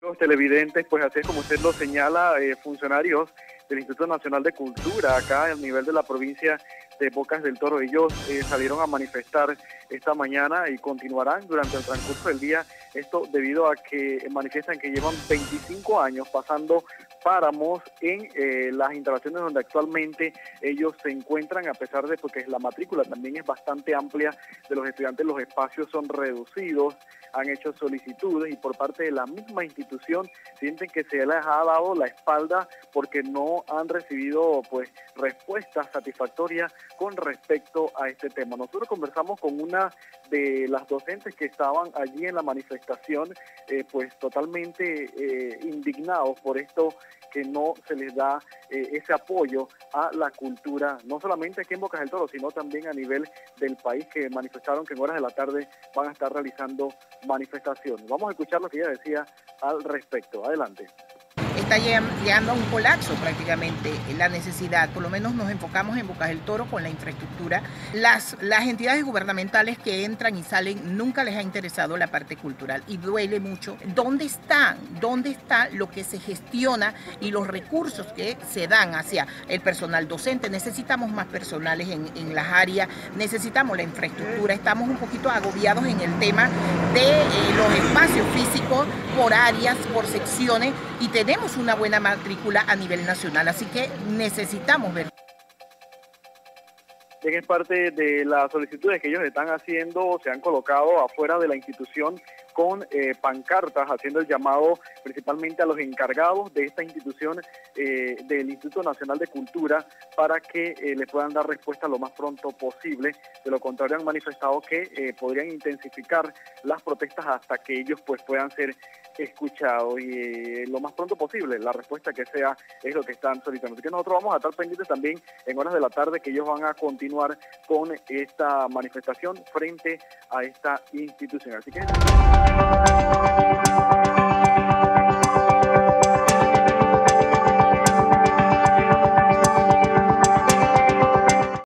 Los televidentes, pues así es como usted lo señala, funcionarios del Instituto Nacional de Cultura, acá al nivel de la provincia de Bocas del Toro. Ellos salieron a manifestar esta mañana y continuarán durante el transcurso del día. Esto debido a que manifiestan que llevan 25 años pasando páramos en las instalaciones donde actualmente ellos se encuentran, a pesar de que la matrícula también es bastante amplia de los estudiantes, los espacios son reducidos, han hecho solicitudes y por parte de la misma institución sienten que se les ha dado la espalda porque no han recibido pues respuestas satisfactorias con respecto a este tema. Nosotros conversamos con una de las docentes que estaban allí en la manifestación, pues totalmente indignados por esto, que no se les da ese apoyo a la cultura, no solamente aquí en Bocas del Toro, sino también a nivel del país, que manifestaron que en horas de la tarde van a estar realizando manifestaciones. Vamos a escuchar lo que ella decía al respecto. Adelante. Está llegando a un colapso prácticamente la necesidad, por lo menos nos enfocamos en Bocas del Toro con la infraestructura. Las entidades gubernamentales que entran y salen nunca les ha interesado la parte cultural y duele mucho. ¿Dónde está lo que se gestiona y los recursos que se dan hacia el personal docente? Necesitamos más personales en las áreas, necesitamos la infraestructura, estamos un poquito agobiados en el tema de los espacios físicos por áreas, por secciones, y tenemos una buena matrícula a nivel nacional, así que necesitamos ver. Es parte de las solicitudes que ellos están haciendo, se han colocado afuera de la institución con pancartas, haciendo el llamado principalmente a los encargados de esta institución, del Instituto Nacional de Cultura, para que le puedan dar respuesta lo más pronto posible. De lo contrario, han manifestado que podrían intensificar las protestas hasta que ellos pues puedan ser escuchados, y lo más pronto posible la respuesta que sea es lo que están solicitando. Así que nosotros vamos a estar pendientes también en horas de la tarde, que ellos van a continuar con esta manifestación frente a esta institución. Así que